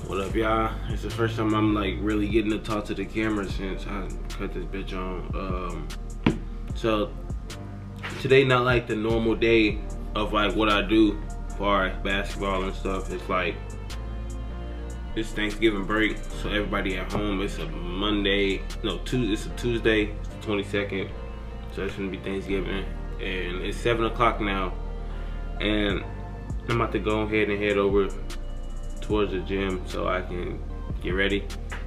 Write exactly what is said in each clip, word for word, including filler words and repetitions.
What up, y'all? It's the first time I'm like really getting to talk to the camera since I cut this bitch on. Um, so today not like the normal day of like what I do for basketball and stuff. It's like it's Thanksgiving break, so everybody at home. It's a Monday, no, Tuesday. It's a Tuesday. It's the twenty-second, so it's gonna be Thanksgiving, and it's seven o'clock now, and I'm about to go ahead and head over towards the gym so I can get ready.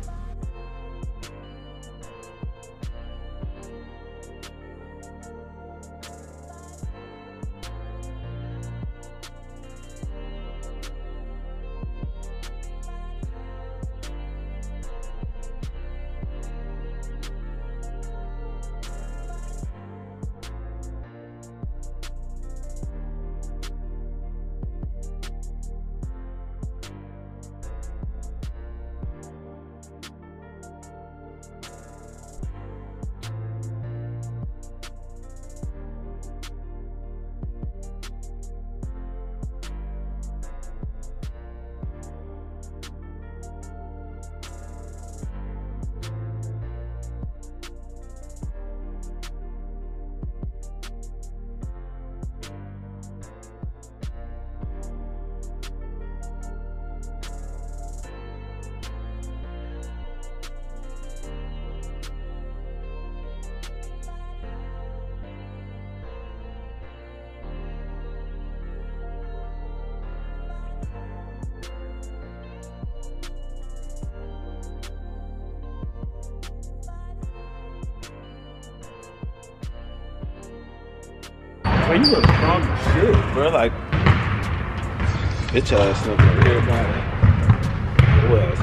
Man, you look strong as shit, bro. Like, bitch ass nigga. Everybody. Who ass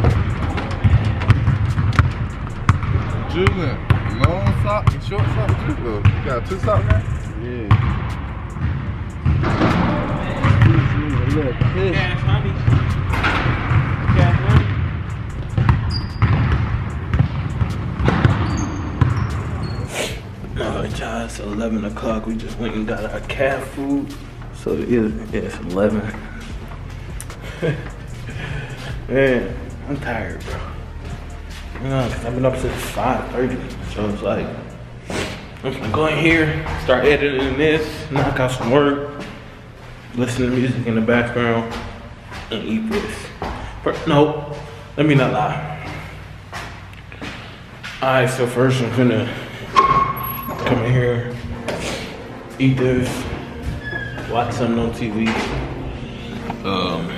nigga? Julian, long sock and short sock too. You got two socks now? Yeah. Cash honey. Cash honey. Alright, y'all, it's eleven o'clock. We just went and got our cat food. So it is, yeah, it's eleven. Man, I'm tired, bro. You know, I've been up since five thirty. So it's like, I'm gonna go in here, start editing this, knock out some work, listen to music in the background, and eat this. But no, let me not lie. Alright, so first I'm gonna come in here, eat this, watch something on T V. Um,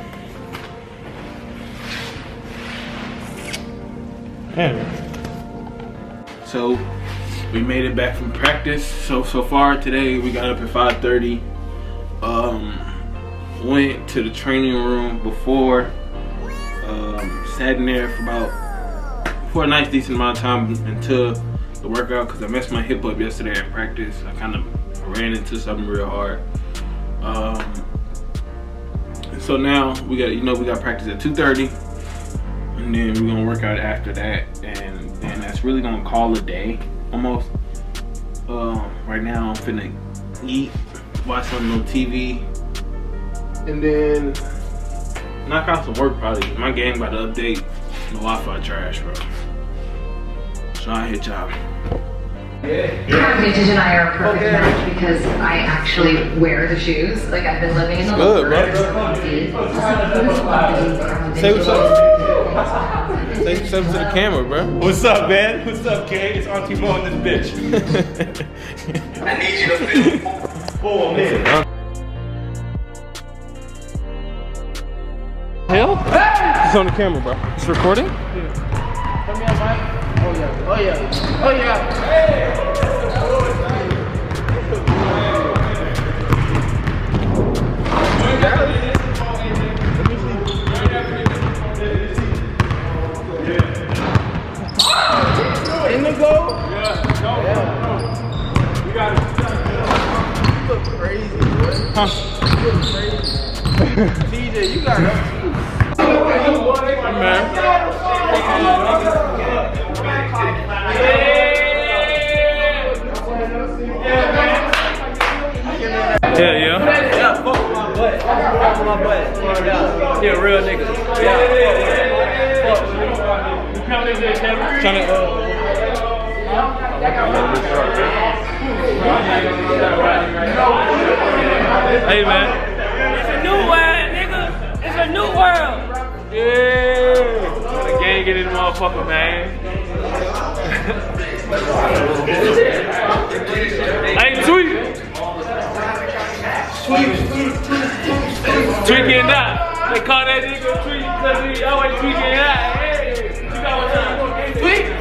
yeah. So we made it back from practice. So so far today we got up at five thirty. Um, went to the training room before. Um, sat in there for about for a nice decent amount of time until the workout, because I messed my hip up yesterday at practice. I kind of ran into something real hard. Um, so now we got, you know, we got practice at two thirty, and then we're gonna work out after that, and then that's really gonna call a day almost. Um, right now I'm finna eat, watch something on T V, and then knock out some work probably. My game about to update. The Wi-Fi trash, bro. So I hit y'all. Yeah. Vintage and I are a perfect okay. match because I actually wear the shoes. Like, I've been living in the good, bro. Say what's up. Say what's up to the camera, bro. What's up, man? What's up, Kay? It's Auntie Mo in this bitch. I need you to feel full man. Hell? Hey! It's on the camera, bro. It's recording? Yeah. Come here, Mike. Oh yeah, oh yeah, oh yeah. Hey! In the goal? Yeah, go. Yeah. You got it. You look crazy, boy. Huh? You look crazy. T J, you got it too. Man. Yeah, yeah. Yeah, fuck my butt. Fuck my butt. Yeah. He a real nigga. Yeah. Trying to, uh, hey man. It's a new world, nigga. It's a new world. Yeah. The gang get in the motherfucker, man. Hey, tweet. Tweet getting out. They call that nigga tweet because he always tweaking out. Hey, you got what's up?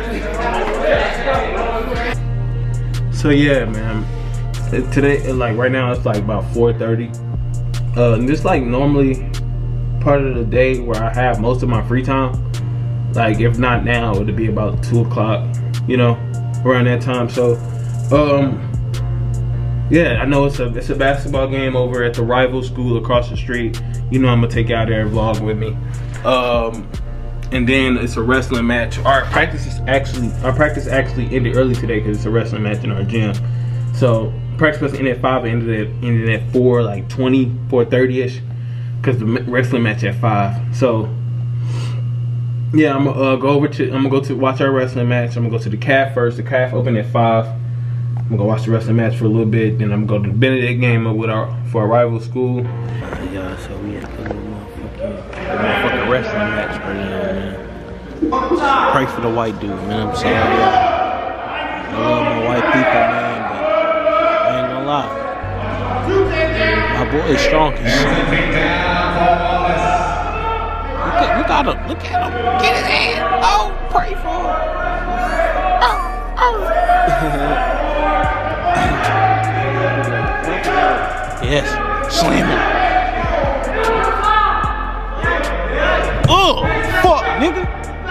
Tweet. So yeah, man. Today, like right now, it's like about four thirty. Uh, and this like normally part of the day where I have most of my free time. Like if not now, it'd be about two o'clock. You know, around that time. So, um, yeah, I know it's a it's a basketball game over at the rival school across the street. You know, I'm gonna take you out there and vlog with me. Um, and then it's a wrestling match. Our practice is actually our practice actually ended early today because it's a wrestling match in our gym. So practice was ended at five, ended at ended at four, like twenty, four thirty ish, because the wrestling match at five. So yeah, I'm gonna uh, go over to I'm gonna go to watch our wrestling match. I'm gonna go to the C A F first. The C A F opened at five. I'm gonna go watch the wrestling match for a little bit. Then I'm gonna go to the Benedict game with our for our rival school. Uh, yeah, so we at the little motherfucking, the motherfucking wrestling match right now, man. Pray for the white dude, man. I'm sorry, y'all. I love my white people, man, but I ain't gonna lie. My boy is strong as shit. Look at, look at him. Look at him. Get his hand. Oh, pray for him. Oh, oh. Yes. Slam him. Oh, fuck, nigga.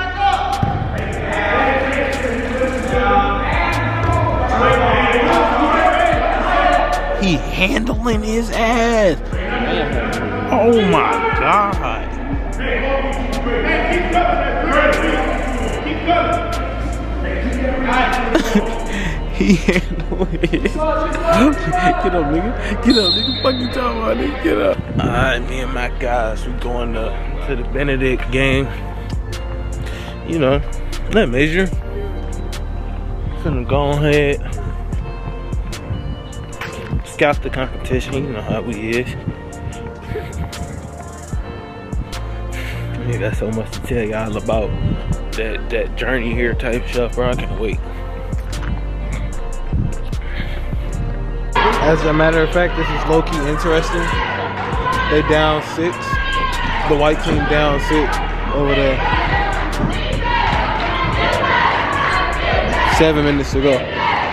He handling his ass. Oh my god. He handling his. Get up, nigga. Get up, nigga. Fuck you talking about, nigga. Get up. Alright, me and my guys, we going to, to the Benedict game. You know, that measure. Finna go ahead. Scout the competition, you know how we is. I got so much to tell y'all about that that journey here type stuff, bro. I can't wait. As a matter of fact, this is low-key interesting. They down six. The white team down six over there. Seven minutes to go.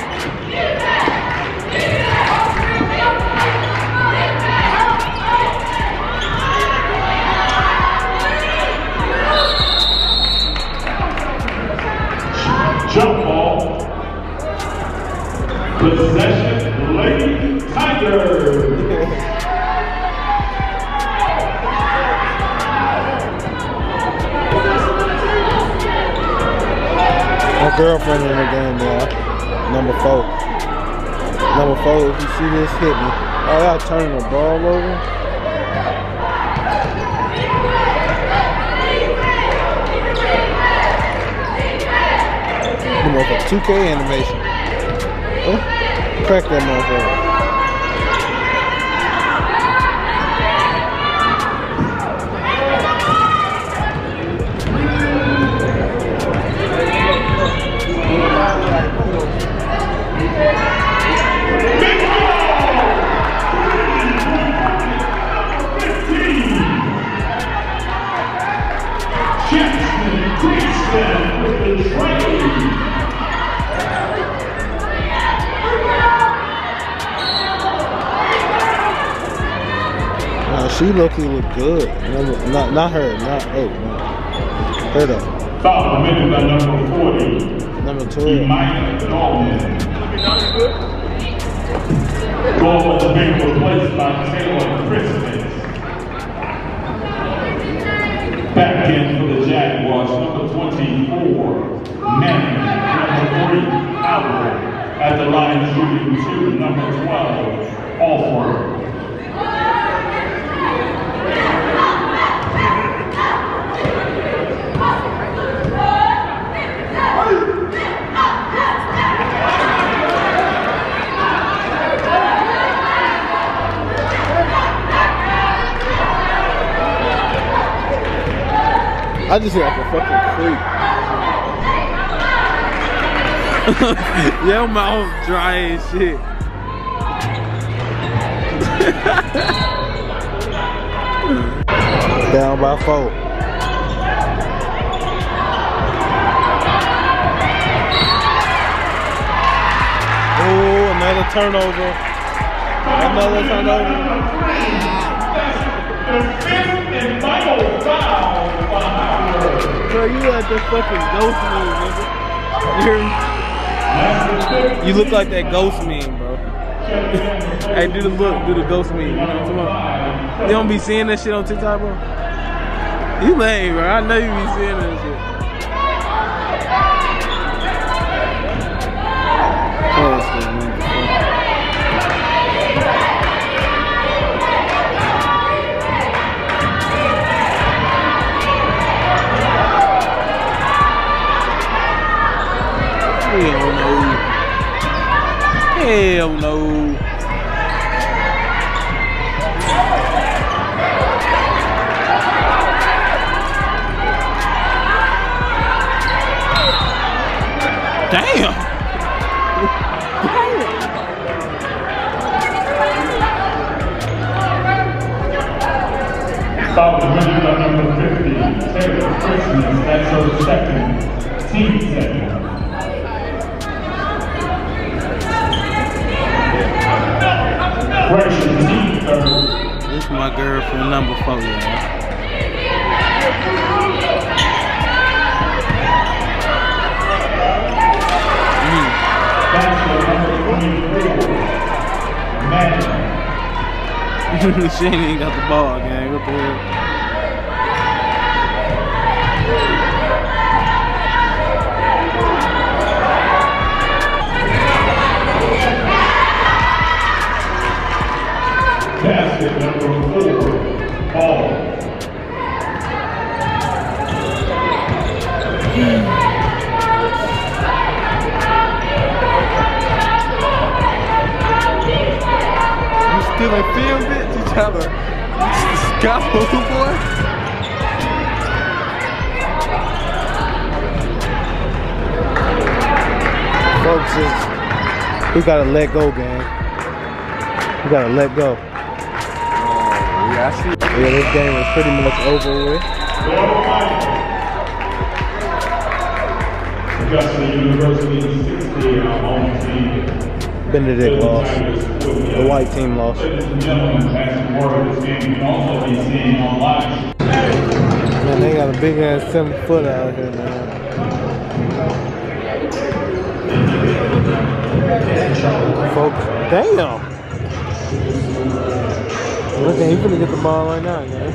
Jump ball. Possession, Lady Tigers. My girlfriend in the game, y'all. Number four. Number four, if you see this, hit me. Oh, y'all turning the ball over. Motherfucker, two K animation. Oh, crack that motherfucker. She low-key look good. Not, not, not her, not oh, no. Her though. Foul committed by number forty. Number twelve. Ball was being replaced by Taylor Christmas. Back in for the Jaguars, number twenty-four, Manning. Number three, Howard. At the line shooting two, number twelve, Alford. I just feel like a fucking creep. Your mouth dry as shit. Down by four. Oh, another turnover. Another turnover. The fifth and final foul behind. Bro, you like the fucking ghost meme, nigga. You hear me? You look like that ghost meme, bro. Hey, do the look, do the ghost meme. You know what I'm talking about? You don't be seeing that shit on TikTok, bro? You lame, bro. I know you be seeing that shit. Oh, shit, man. Hell no. Hell no. Damn. Foul winning by number fifty, Taylor Christmas. That's her second, team second. This is my girlfriend number four, y'all. Mm. She ain't even got the ball, gang. What the hell? Basket number four, ball. You still in field, bitch? You trying to scout, boy? Folks, is, we gotta let go, gang. We gotta let go. Yeah, I see. Yeah, this game is pretty much over with. Augusta University sixty, our home team. Benedict lost. The white team lost. Ladies and gentlemen, as more of this game can also be seen online. Man, they got a big ass seven foot out here, man. Folks, damn. Look, he's gonna get the ball right now, man.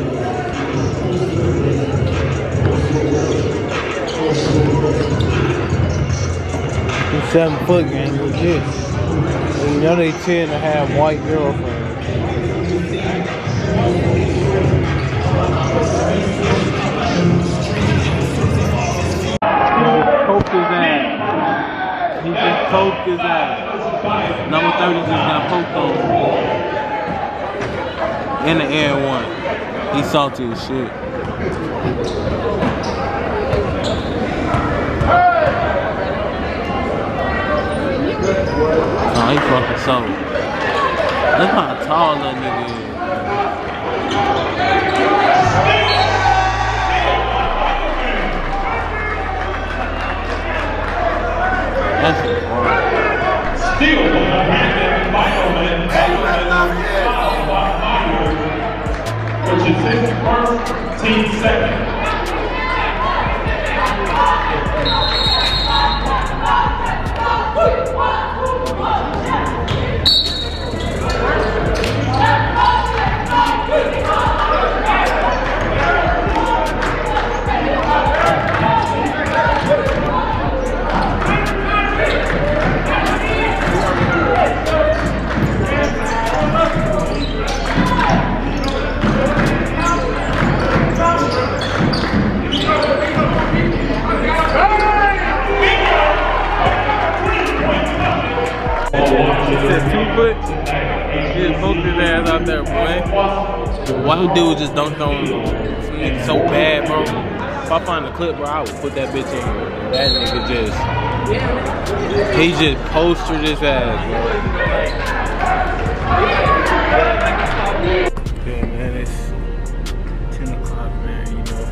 He's seven foot, gang, legit. And you know they tend to have white girlfriends. Poked his ass. He just poked his ass. Number thirty just got poked on. In the air one. He salty as shit. Oh, he fucking salty. Look how tall that nigga is. That's wild. Still with a hand in Michael and which is his first, team second. Two foot, he just poked his ass out there, boy. White dude just dunked on some nigga so bad, bro. I find the clip, bro, I would put that bitch in here. That nigga just, he just postered his ass, bro. Yeah, man, it's ten o'clock, man, you know.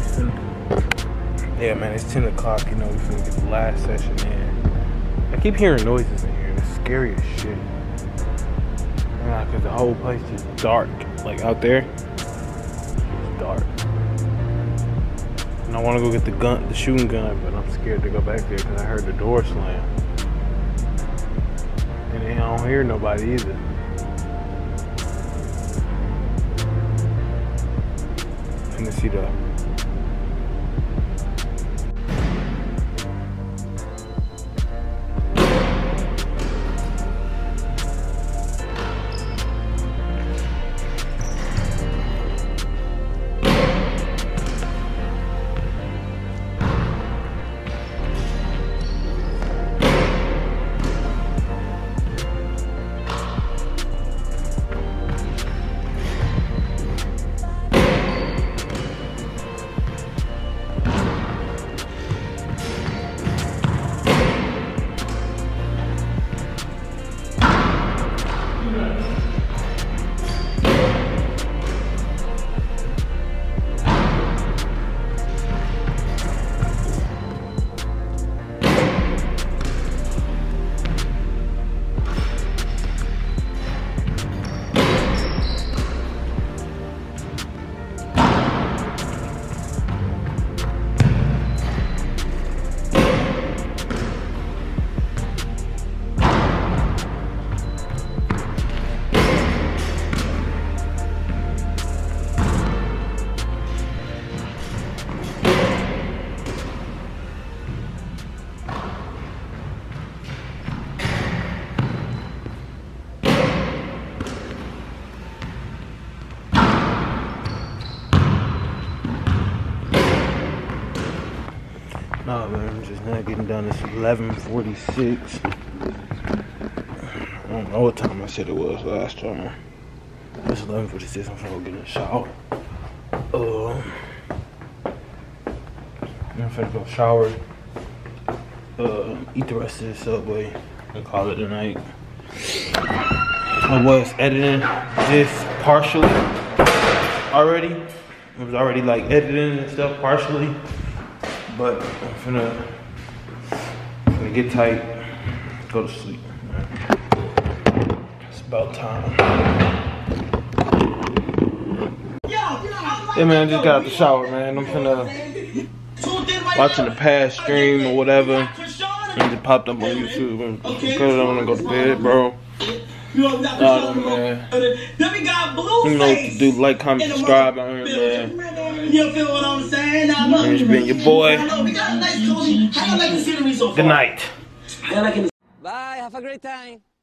Yeah, man, it's ten o'clock, you know, we finna get the last session in. I keep hearing noises in here, it's scary as shit. Yeah, cause the whole place is dark, like out there, it's dark. And I wanna go get the gun, the shooting gun, but I'm scared to go back there cause I heard the door slam. And then I don't hear nobody either. Finna see the No, man, I'm just not getting done. It's eleven forty-six. I don't know what time I said it was last time. It's eleven forty-six. I'm gonna go get in the shower. Uh, I'm finna go shower. Uh, eat the rest of the Subway and call it a night. I was editing this partially already. I was already like editing and stuff partially. But I'm finna, finna get tight, go to sleep. It's about time. Yeah, man, I just got out the shower, man. I'm finna watching the past stream or whatever, and it popped up on YouTube. And because I wanna go to bed, bro. Y'all know, man. You know what to do, like, comment, subscribe on here, man. You feel what I'm saying? I love It's you, been your boy. Good Good night. Bye, have a great time.